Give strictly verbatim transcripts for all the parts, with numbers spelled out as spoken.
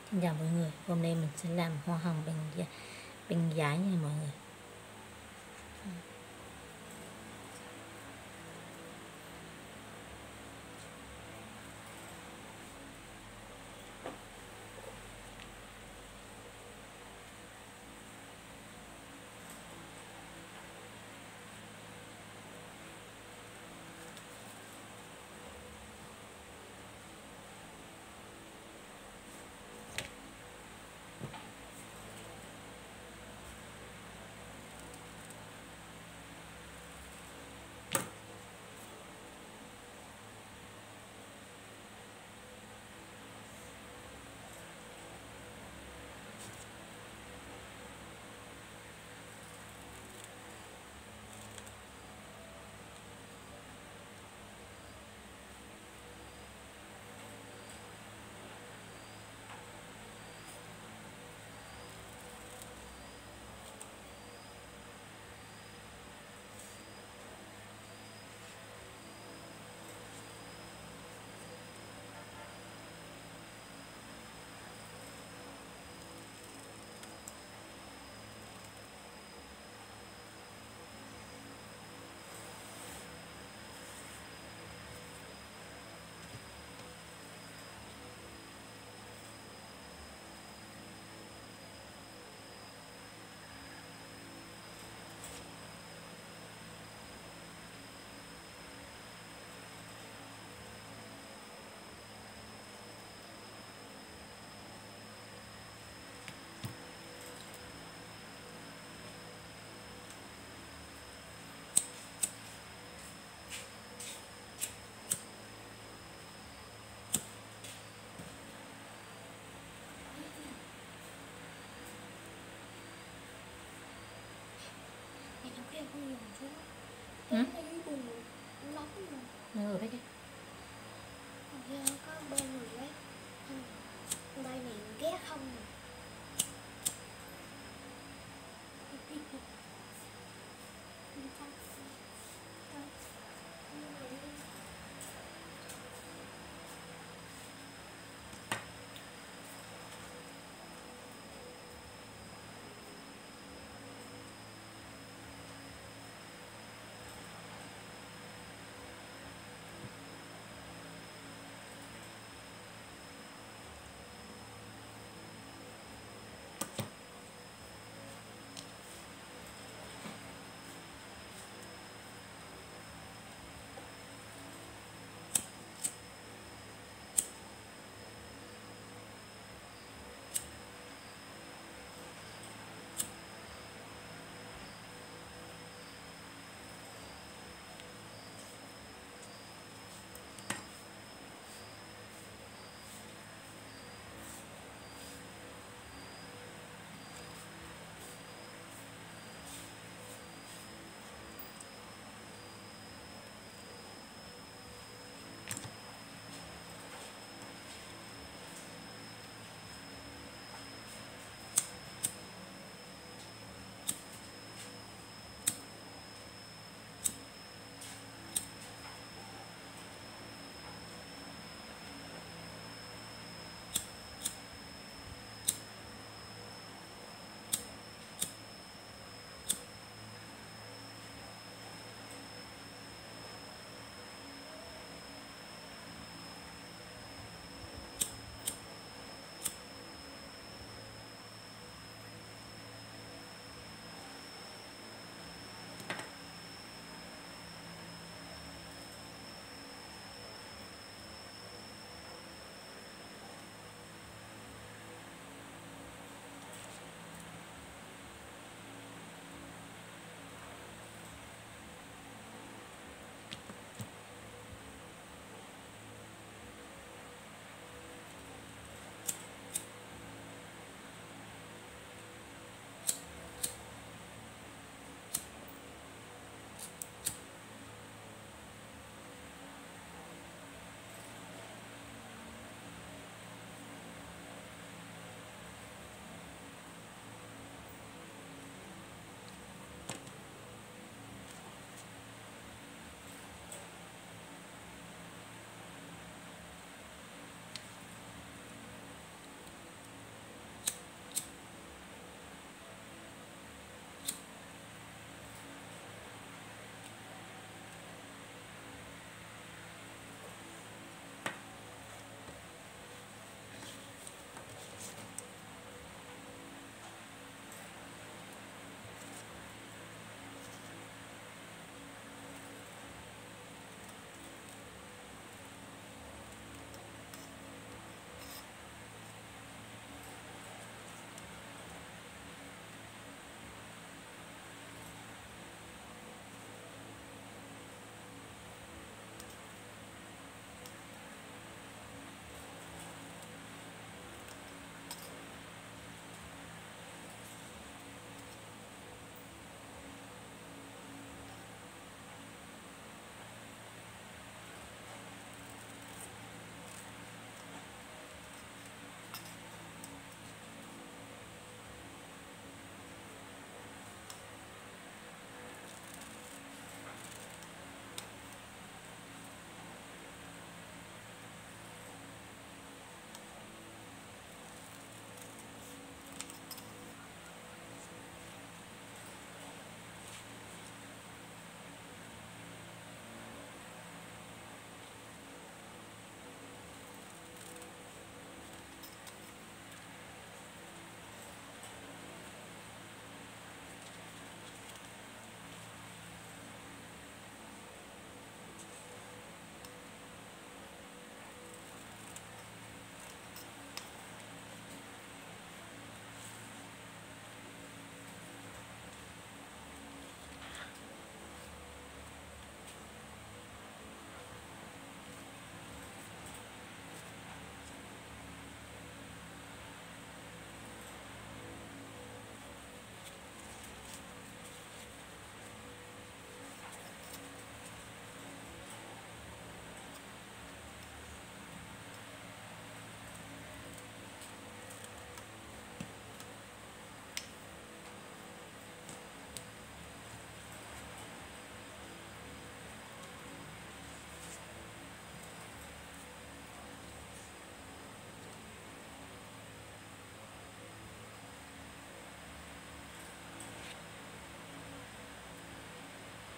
Xin chào mọi người, hôm nay mình sẽ làm hoa hồng bằng bằng giấy nha mọi người. Ừ? Ngồi đây. Có bên người đấy. Đây này ghét không?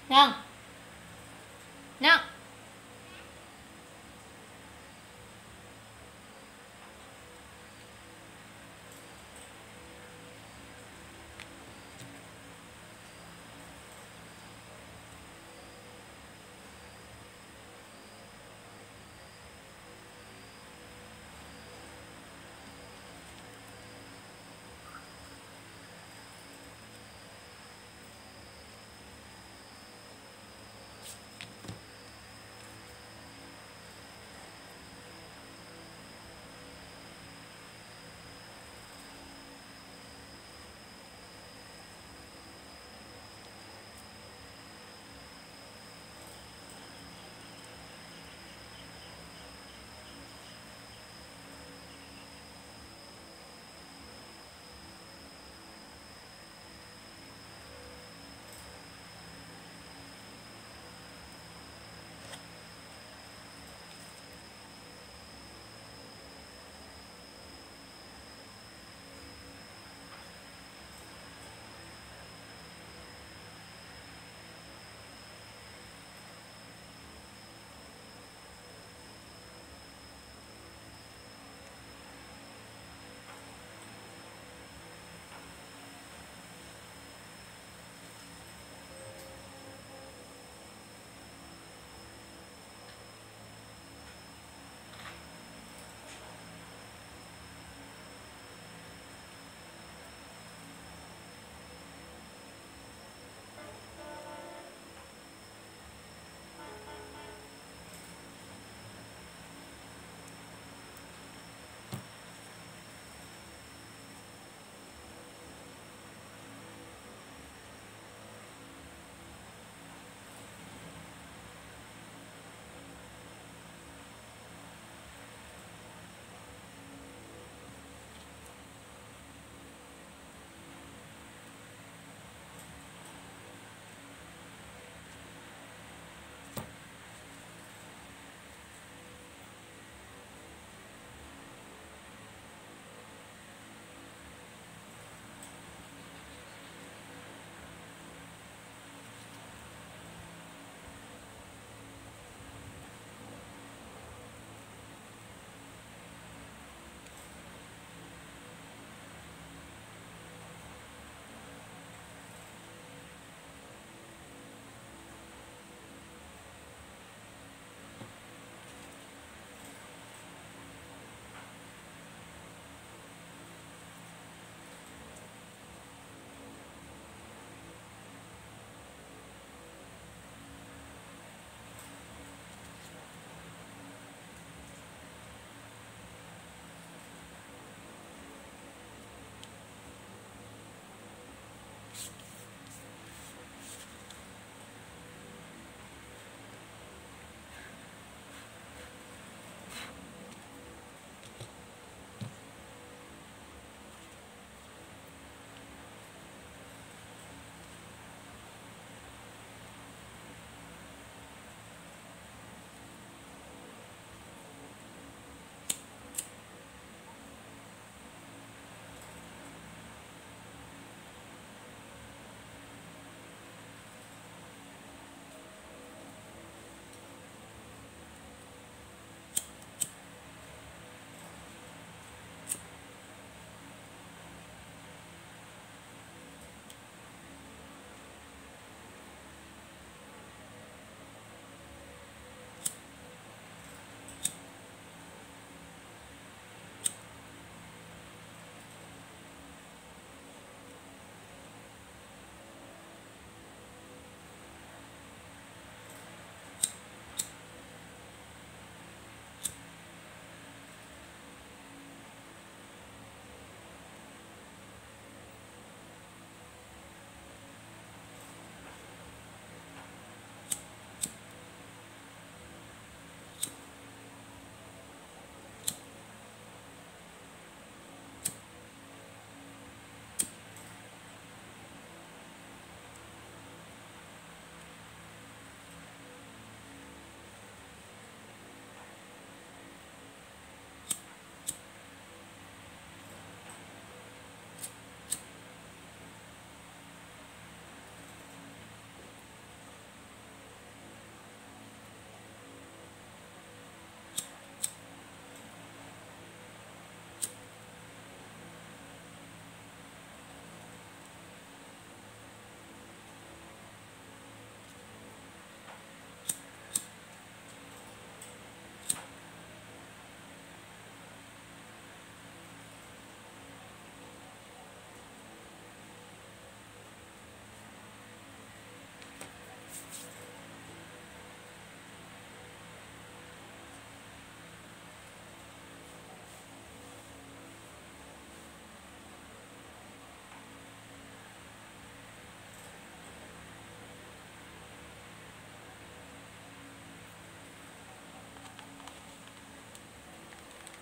Ngon. Ngon.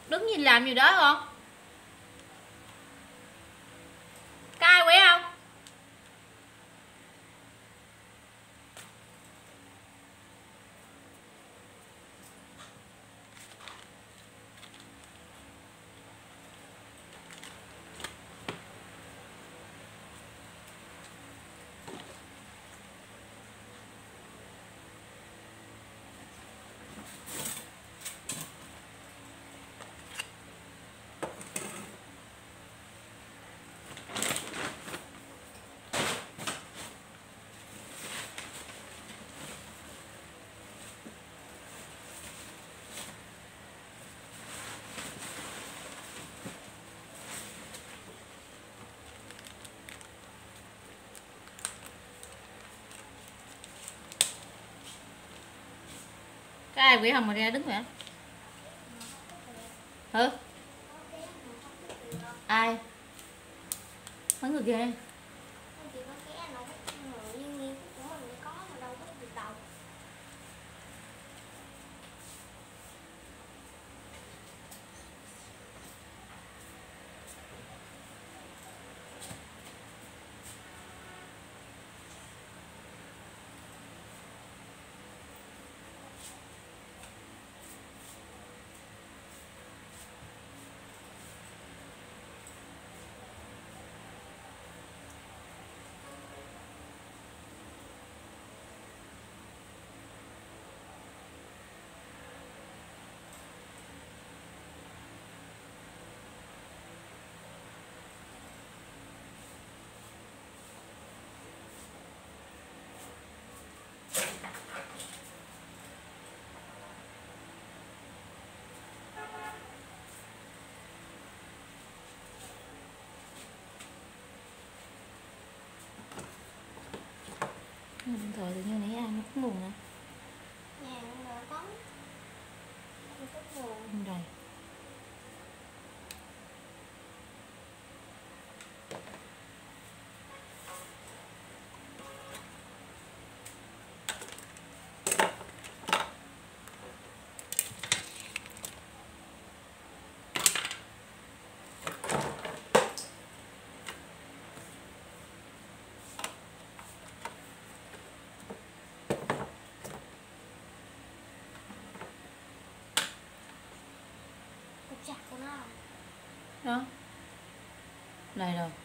Đứng nhìn làm gì đó con? Có ai quay không? Có ai quỷ không mà ra đứng vậy? Hử? Ai? Mấy người kia. Điện thoại tự nhiên nãy ai nó cũng nguồn nè. Nhà nó có Rồi. chặt của nó. Đó. Này rồi.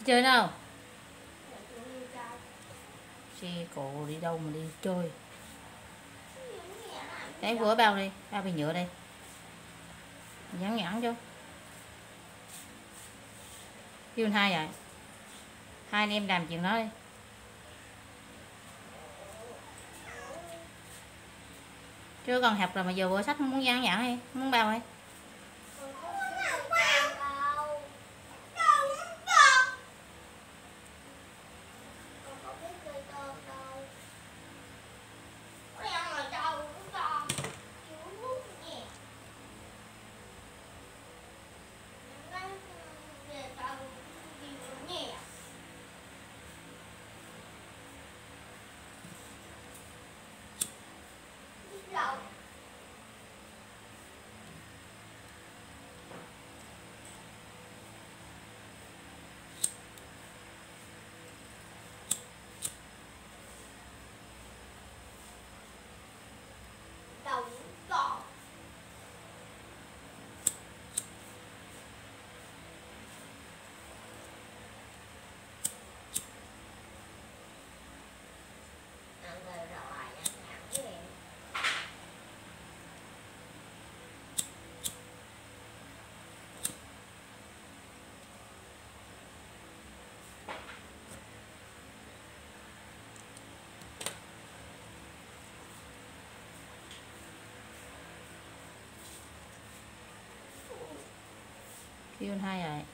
Chơi nào. Xe cộ đi đâu mà đi chơi. Để vừa bao đi, bao bì nhựa đây. Nhẵn nhẵn chứ. Kêu hai vậy. Hai anh em làm chuyện đó đi. Chưa còn học rồi mà giờ vừa sách muốn nhẵn nhẵn đi, muốn bao đi. Kêu anh hai rồi.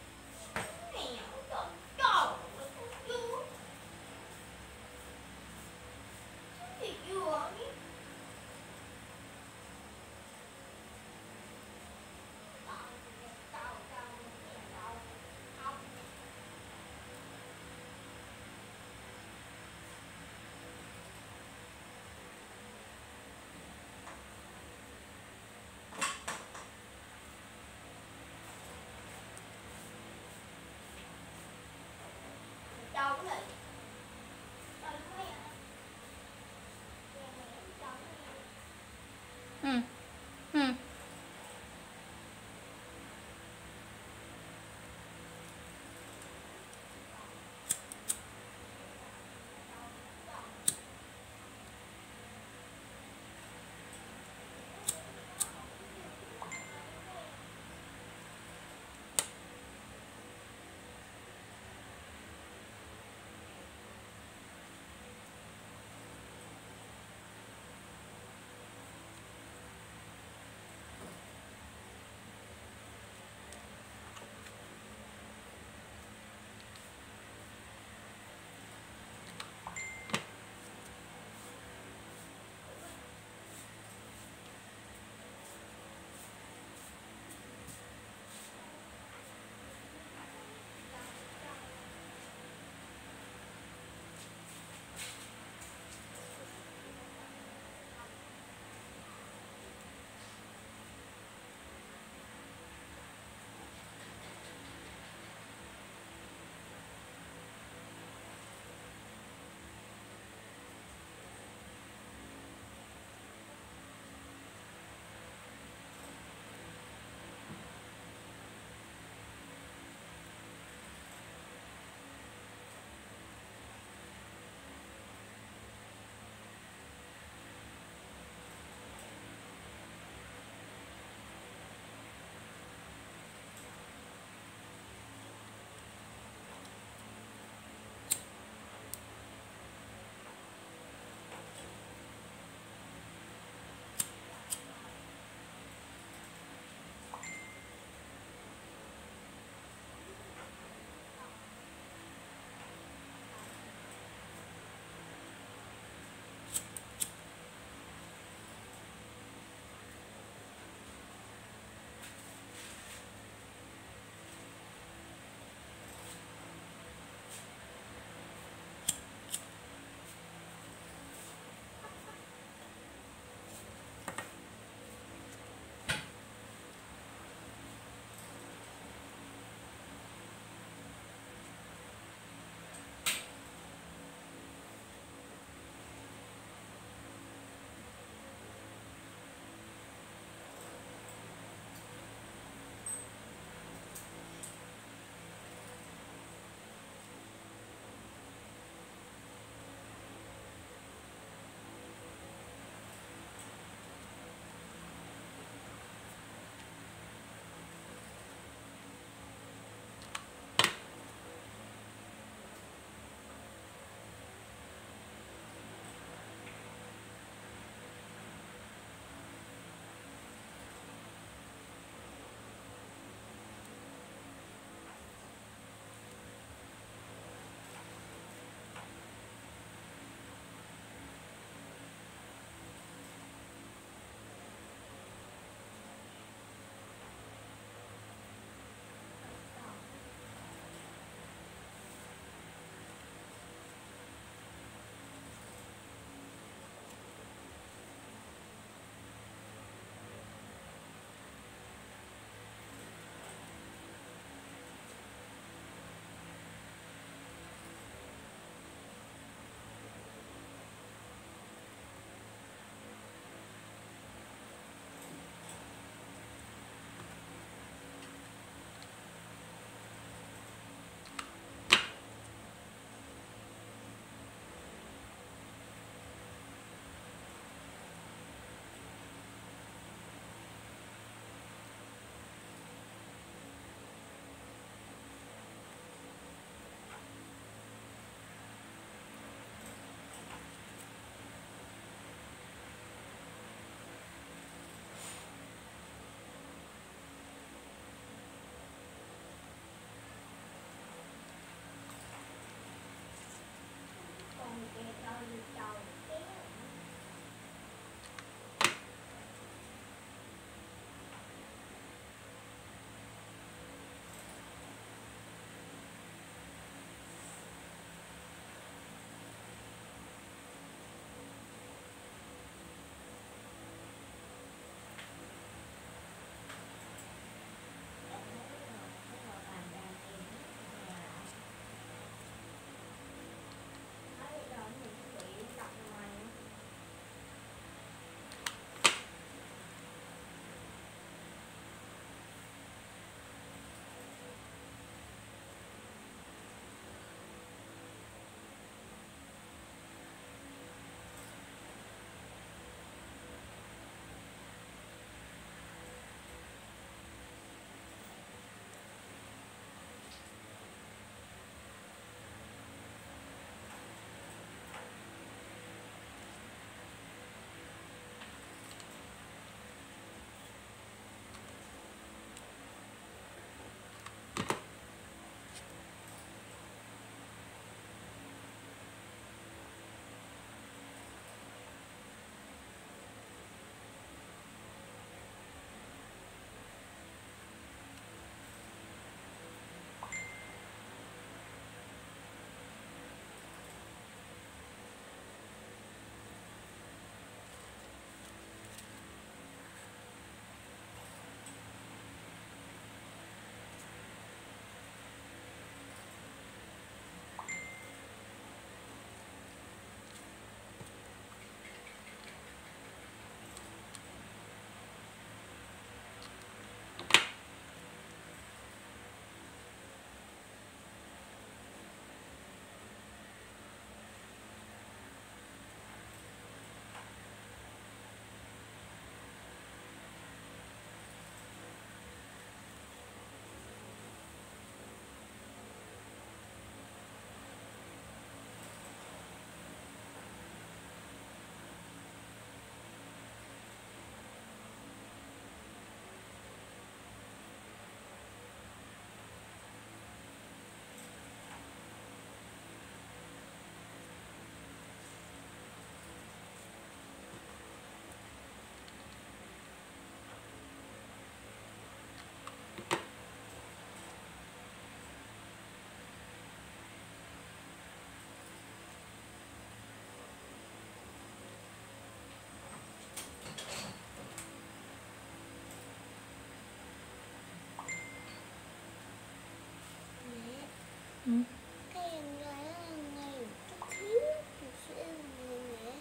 Ừ. Cái em gái đó ngay một chút xíu, một xíu nhẹ.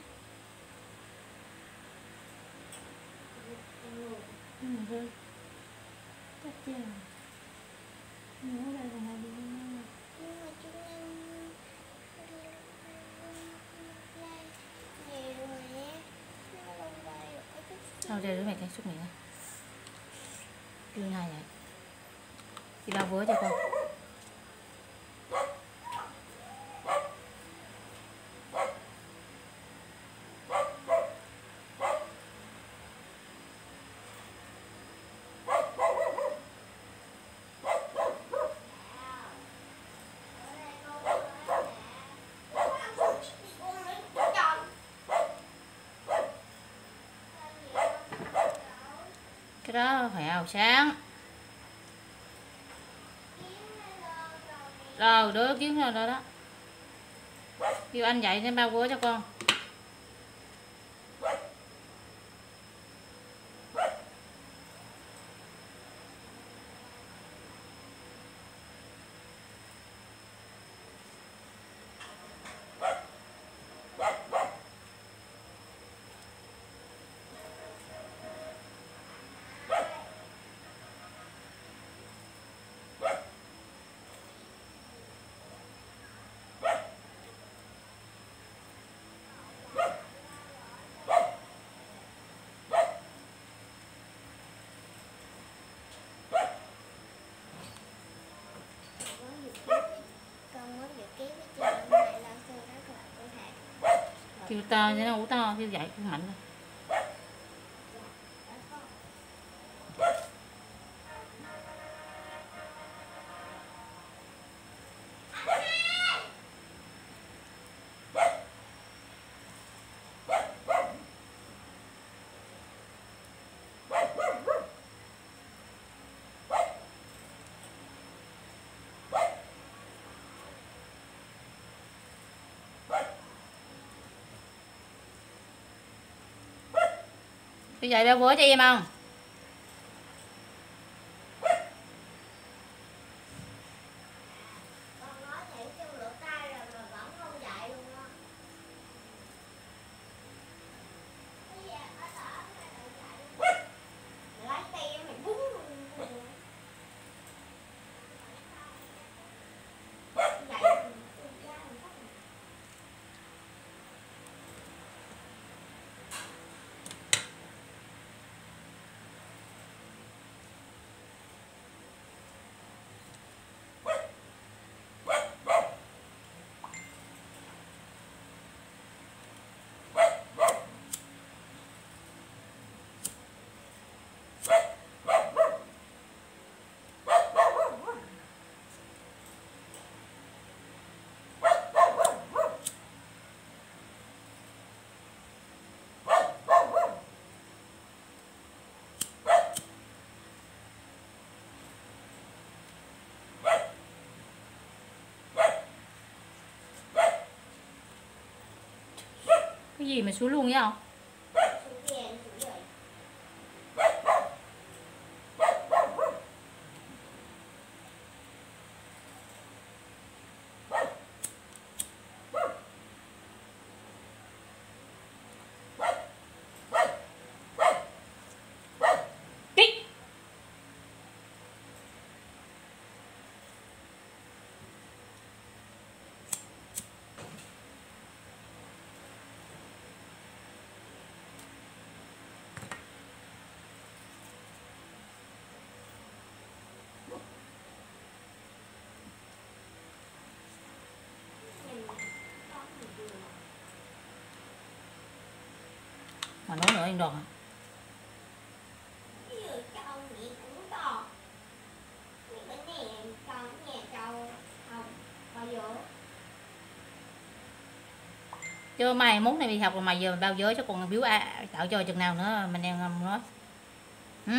Ừ, rơi. Chắc chưa. Nhớ đây là đi. Nhưng mà chúng em về rồi nhé. Nó không bay được cái chút xíu. Thôi đây đứa mày cái xúc miệng. Đưa hai vậy. Đi lau vữa cho con. Cái đó phải ao sáng. Rồi đứa kiếm rồi đó đó. Kêu anh dậy nên bao vữa cho con. Con muốn dự kiến cái chuyện này là sư rất là cụ thể. Kêu to cho nó ngủ to, kêu dậy kêu mạnh lên. Kêu dậy bao vữa cho em không? Con nói nhảy chân lửa tay rồi mà vẫn không dậy luôn á. Cái gì ở đỡ mày đừng dậy. Mày lấy tay mày búng luôn. Dậy. Cái gì mà xuống luôn vậy không? Xuống về, xuống dậy. Đi. Mà nói nữa anh đòn hả? Cái người trâu nhẹ cũng to. Mấy cái này con nhà trâu không bao giờ. Chứ mày mốt này đi học rồi mày giờ bao giới cho còn biếu à, tạo cho chừng nào nữa mình đang ngầm nói. Hử?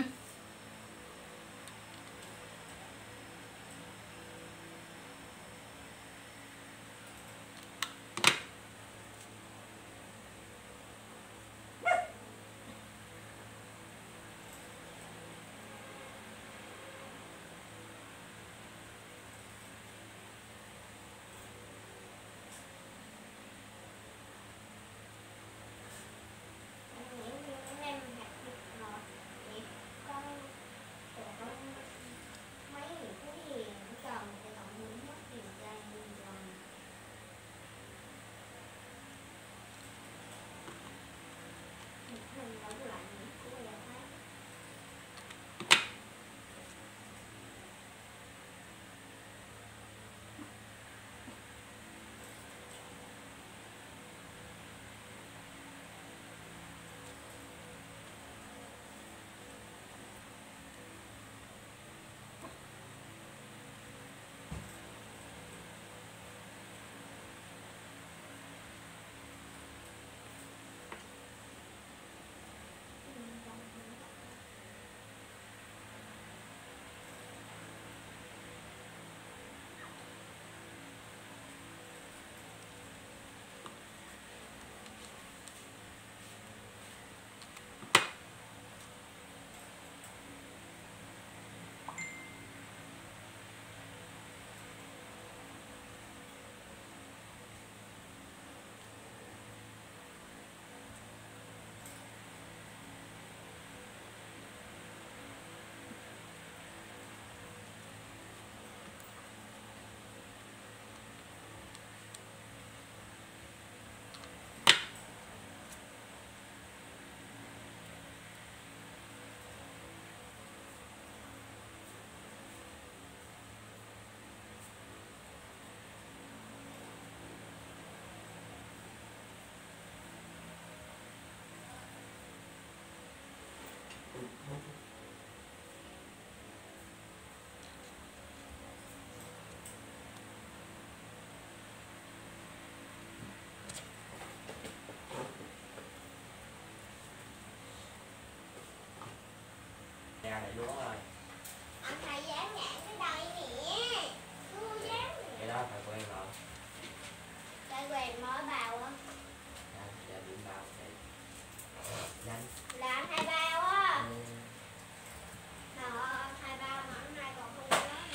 đúng rồi. Anh thầy dán nhãn cái đây nè. Chưa dán nè. Cái đó phải quen rồi. Cái quen mới bao á. Dạ, dạ điểm bao thì nhanh. Là anh hai bao á. Ừ. Đó, hai bao mà anh hai còn không nhớ nữa.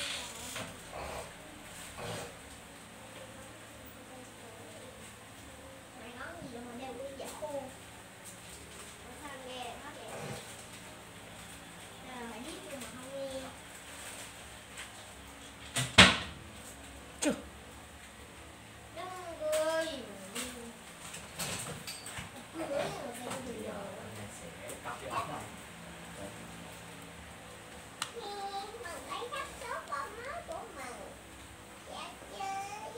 Mày nói gì mà đeo cái giả khô. Sao nghe nó vậy? Mày biết nhưng mà không nghe. Chù. Đúng rồi. Cười rồi phải Bây cười giờ rồi. anh sẽ cắt cái ốc này. Nè, mình lấy sắp số con mới của mình. Dạ chơi.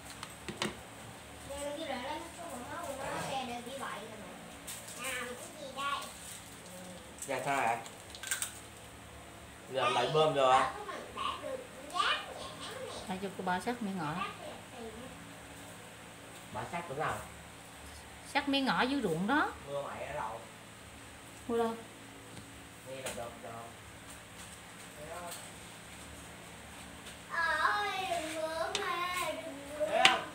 Nè, như lại lấy số con mới của nó kè đều như vậy rồi mà. Nào, cái gì đây? Dạ sao ạ? Giờ lại bơm rồi ạ. Của mình đã được dán nhãn nè. Đây cho cô bỏ sắc miếng ngõ. Dán đẹp thì Bỏ sát chỗ nào? Sắc miếng ngõ dưới ruộng đó. Mưa mày ở đâu? Mua đâu? Nghe là được rồi. ơi đừng bữa mà đừng bữa. Thấy không?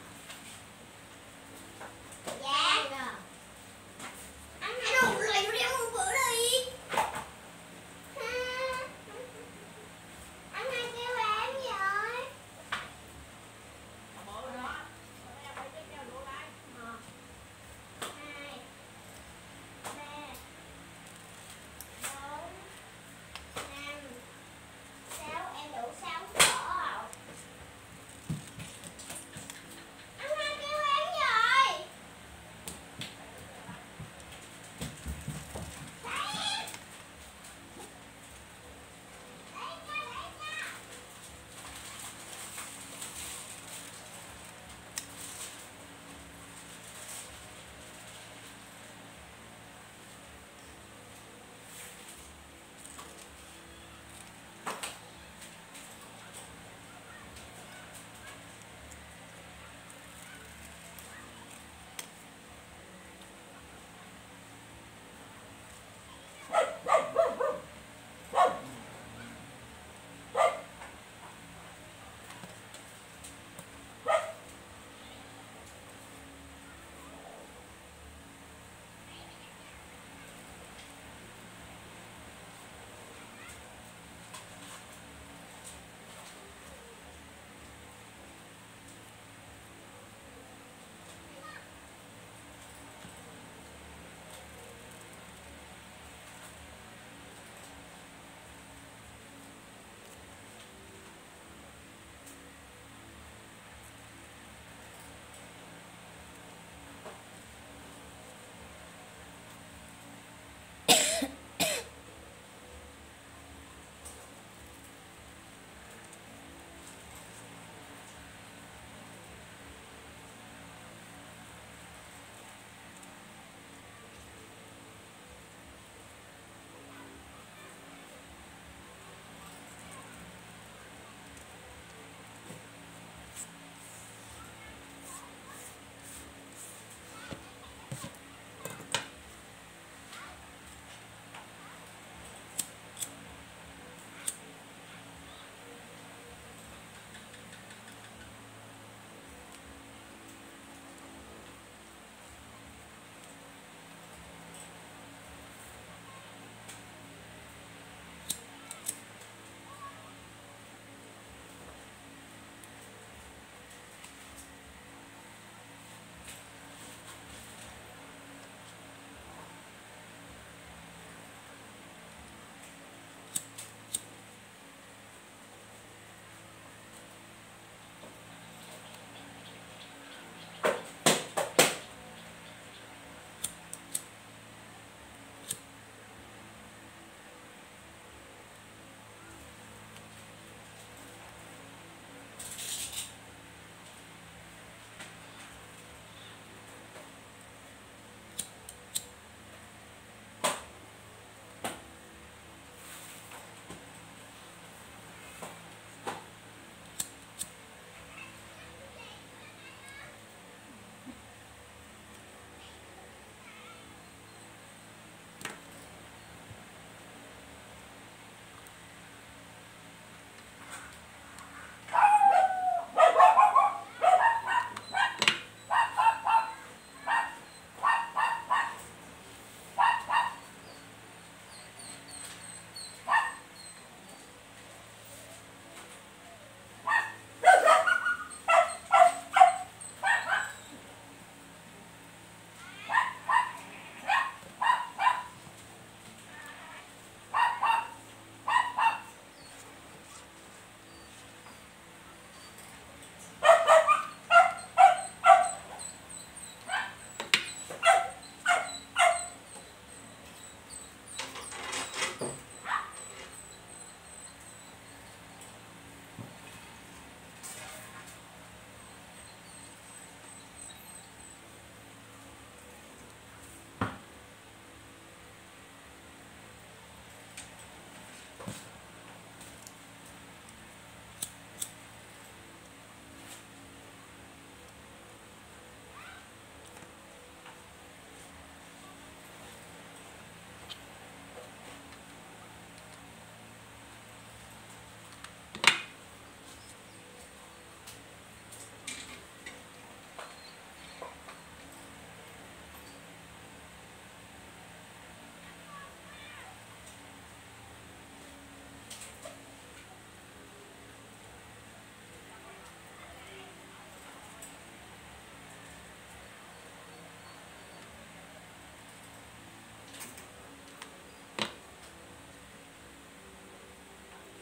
Dạ. Anh hãy đụng lại cho đeo một bữa đi. Ha. Anh hai kêu em gì rồi? Một, hai, ba, bốn, năm, sáu, em đủ sáu cỡ không?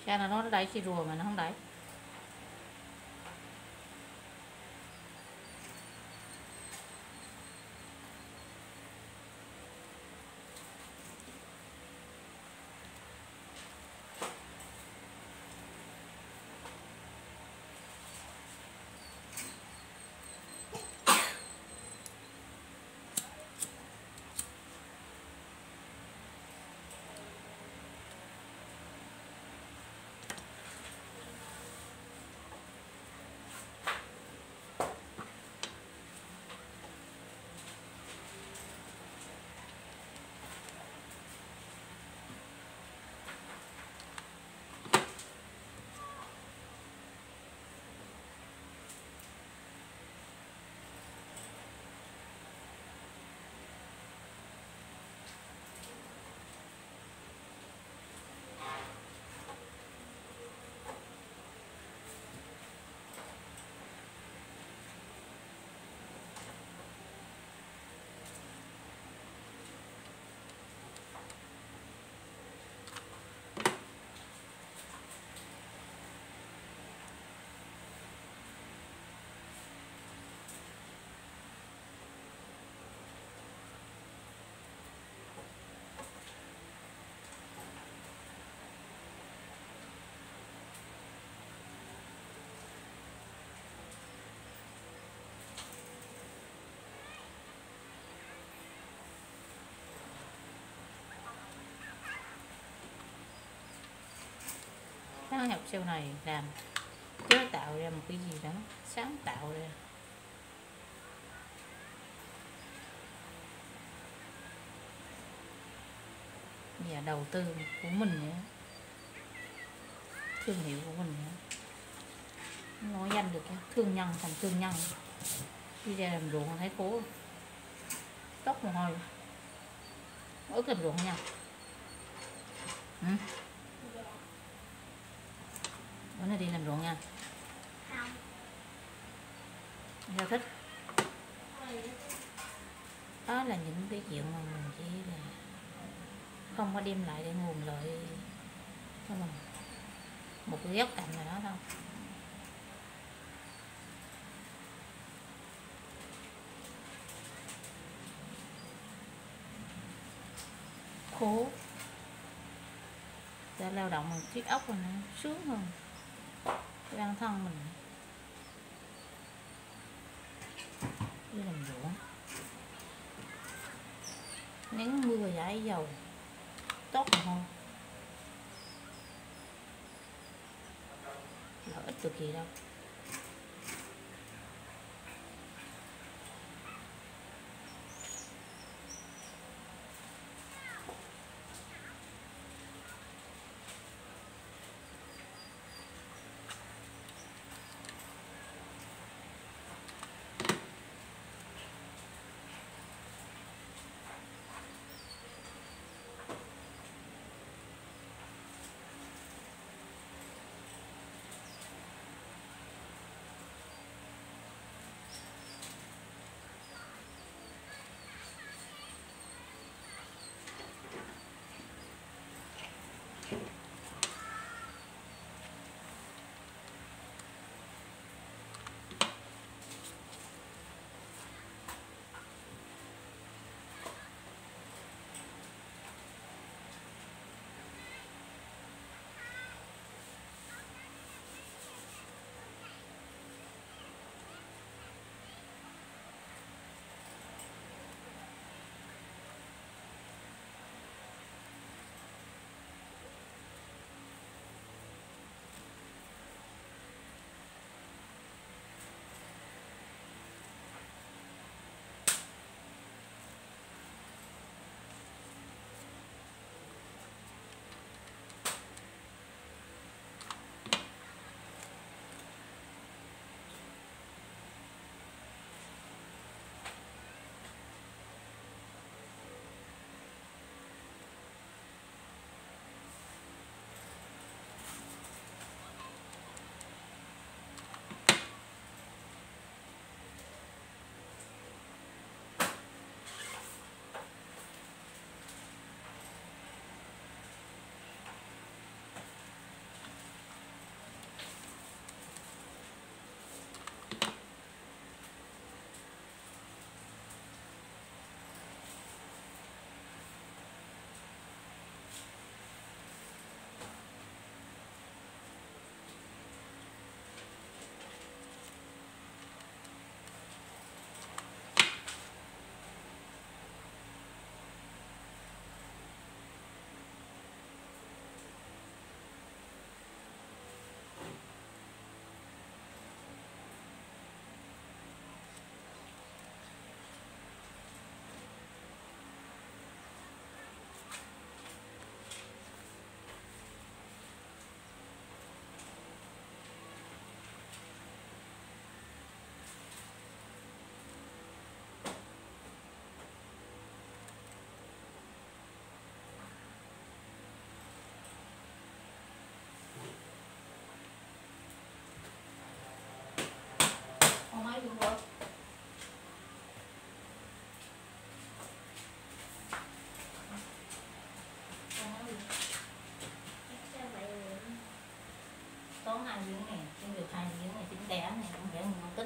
Cha là nó đẩy xì rùa mà nó không đẩy. Sáng học sau này làm chế tạo ra một cái gì đó sáng tạo ra. Và đầu tư của mình nữa, thương hiệu của mình nữa, nói danh được thương nhân thành thương nhân. Đi ra làm ruộng thấy phố tóc mồ hôi ướt làm ruộng nha. Ừ. Bữa nay đi làm ruộng nha. Không. Sao thích? Đó là những cái chuyện mà mình chỉ là không có đem lại để nguồn lợi cho mình một cái góc cạnh nào đó thôi. Khổ đã lao động một chiếc ốc rồi nó sướng hơn cái bản thân mình đi làm ruộng nắng mưa giải dầu tốt mà không lợi ích được gì đâu.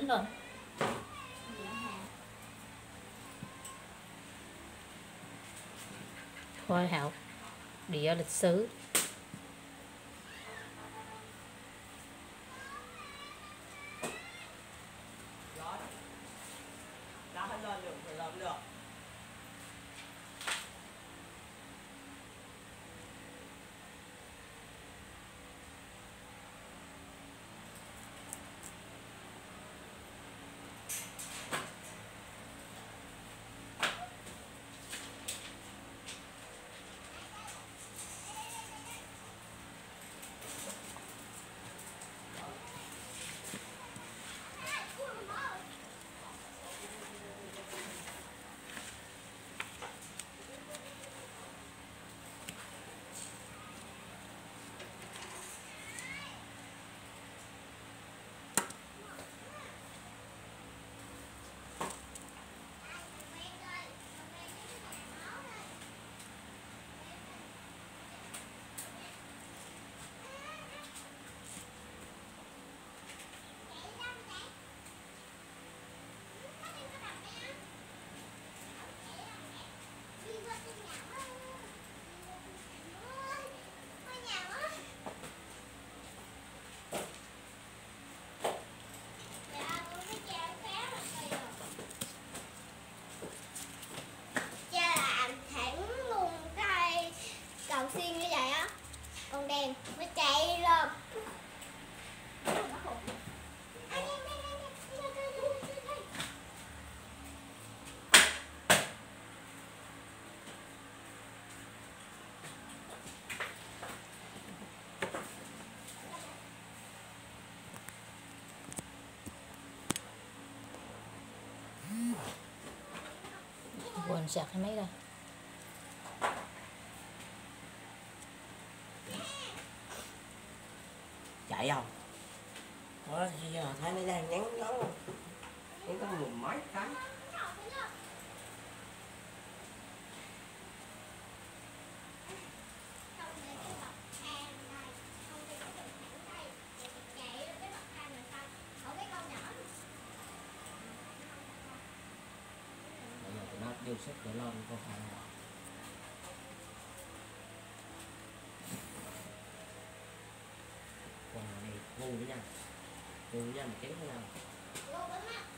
rồi. Khoa học, địa lịch sử. Xuyên như vậy á, còn đèn nó chạy lên. Quên sạc cái máy ra. Chạy không? Đó thì giờ thấy nó đang nhắn nhắn nhắn có mười mấy cái. Bây giờ tụi nó vô sức để lo con hàng. Còn này ngu với nhau, ngu với nhau mà chém với nhau.